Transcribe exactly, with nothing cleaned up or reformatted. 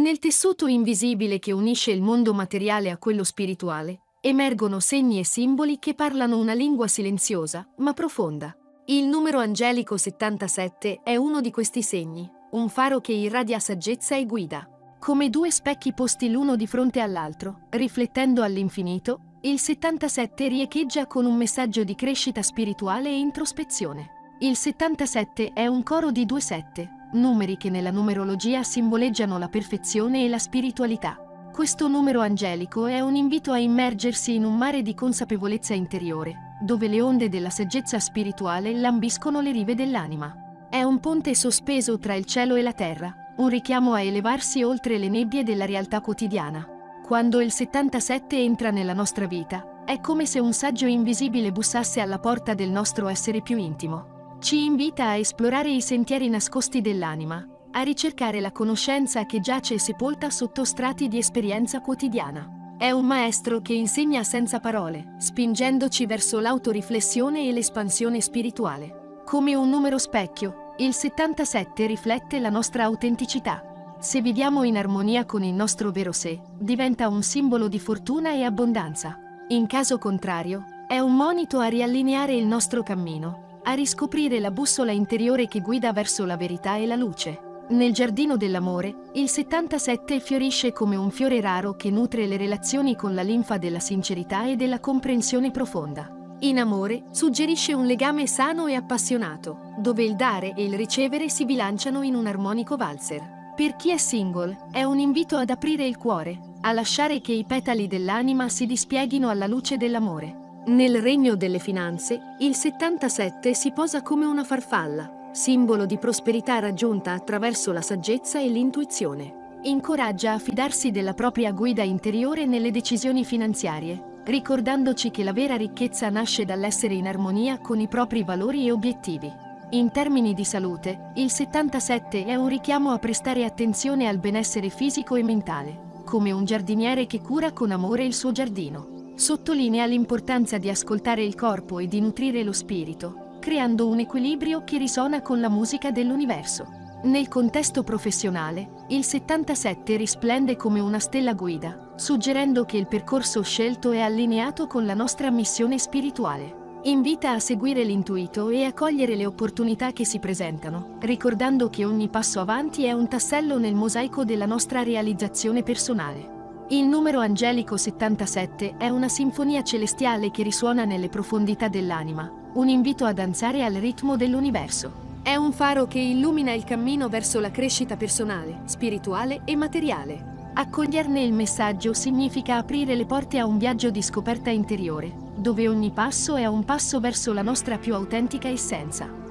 Nel tessuto invisibile che unisce il mondo materiale a quello spirituale, emergono segni e simboli che parlano una lingua silenziosa, ma profonda. Il numero angelico settantasette è uno di questi segni, un faro che irradia saggezza e guida. Come due specchi posti l'uno di fronte all'altro, riflettendo all'infinito, il settantasette riecheggia con un messaggio di crescita spirituale e introspezione. Il settantasette è un coro di due sette, numeri che nella numerologia simboleggiano la perfezione e la spiritualità. Questo numero angelico è un invito a immergersi in un mare di consapevolezza interiore, dove le onde della saggezza spirituale lambiscono le rive dell'anima. È un ponte sospeso tra il cielo e la terra, un richiamo a elevarsi oltre le nebbie della realtà quotidiana. Quando il settantasette entra nella nostra vita, è come se un saggio invisibile bussasse alla porta del nostro essere più intimo. Ci invita a esplorare i sentieri nascosti dell'anima, a ricercare la conoscenza che giace sepolta sotto strati di esperienza quotidiana. È un maestro che insegna senza parole, spingendoci verso l'autoriflessione e l'espansione spirituale. Come un numero specchio, il settantasette riflette la nostra autenticità. Se viviamo in armonia con il nostro vero sé, diventa un simbolo di fortuna e abbondanza. In caso contrario, è un monito a riallineare il nostro cammino, a riscoprire la bussola interiore che guida verso la verità e la luce. Nel giardino dell'amore, il settantasette fiorisce come un fiore raro che nutre le relazioni con la linfa della sincerità e della comprensione profonda. In amore, suggerisce un legame sano e appassionato, dove il dare e il ricevere si bilanciano in un armonico valzer. Per chi è single, è un invito ad aprire il cuore, a lasciare che i petali dell'anima si dispieghino alla luce dell'amore. Nel regno delle finanze, il settantasette si posa come una farfalla, simbolo di prosperità raggiunta attraverso la saggezza e l'intuizione. Incoraggia a fidarsi della propria guida interiore nelle decisioni finanziarie, ricordandoci che la vera ricchezza nasce dall'essere in armonia con i propri valori e obiettivi. In termini di salute, il settantasette è un richiamo a prestare attenzione al benessere fisico e mentale, come un giardiniere che cura con amore il suo giardino. Sottolinea l'importanza di ascoltare il corpo e di nutrire lo spirito, creando un equilibrio che risona con la musica dell'universo. Nel contesto professionale, il settantasette risplende come una stella guida, suggerendo che il percorso scelto è allineato con la nostra missione spirituale. Invita a seguire l'intuito e a cogliere le opportunità che si presentano, ricordando che ogni passo avanti è un tassello nel mosaico della nostra realizzazione personale. Il numero angelico settantasette è una sinfonia celestiale che risuona nelle profondità dell'anima, un invito a danzare al ritmo dell'universo. È un faro che illumina il cammino verso la crescita personale, spirituale e materiale. Accoglierne il messaggio significa aprire le porte a un viaggio di scoperta interiore, dove ogni passo è un passo verso la nostra più autentica essenza.